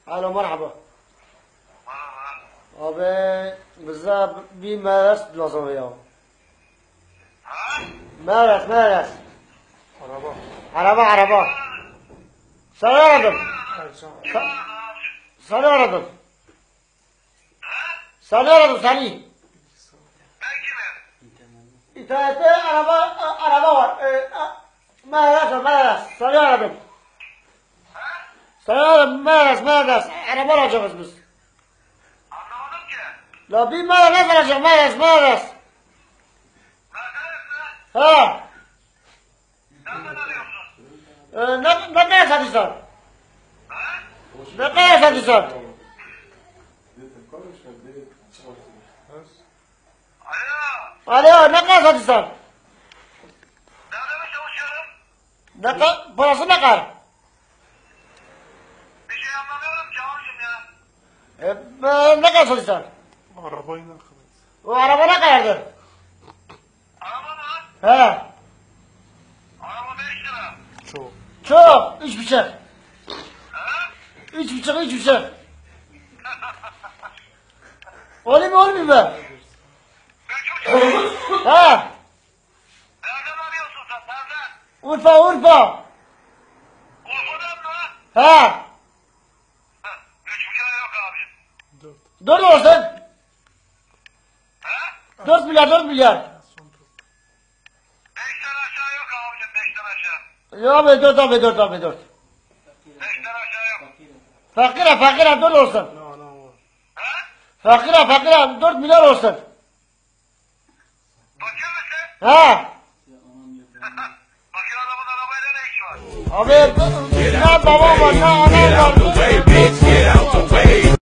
Alo merhaba. Merhaba. Abi bize bir meyres lazım ya. Ha? Meyres. Araba. Araba. Seni aradım. Ercan. Seni aradım. Seni. Ben kimim? İnternette araba var. Meyres. Seni aradım. Seni aradım meyres. Araba alacağız biz. Anlamadım ki. La bir meyres alacağım meyres. Neredesin? Ha. Nereden arıyorsun? Ne kadar satıyorsun? Ha? Ne kadar satıyorsun? Alo. Alo ne kadar satıyorsun? Nerede mi çalışıyorum? Ne kadar? Parası ne kadar? Bir şey anlamıyorum ki abicim ya. Ne kadar satıyorsun? Arabayı ne kadar? O araba ne kadardır? Araba mı? He. Araba 5 lira. Çok. Çok. 3,5. Ha? 3,5. Olmuyor mu? 3,5. He. Nereden arıyorsun sen? Nereden? Urfa. Urfa'dan mı? He. 3,5 yok abicim. 4 olsun. Ha? 4 milyar. 5'ten aşağı yok abicim. 5'ten aşağı. Ya abi 4. 5'ten aşağı yok. Fakire 4 olsun. Ne anam var. Ha? Fakire 4 milyar olsun. Fakir misin? He. Fakir adamın arabayla ne işi var? Abi ne babam var ne anam var.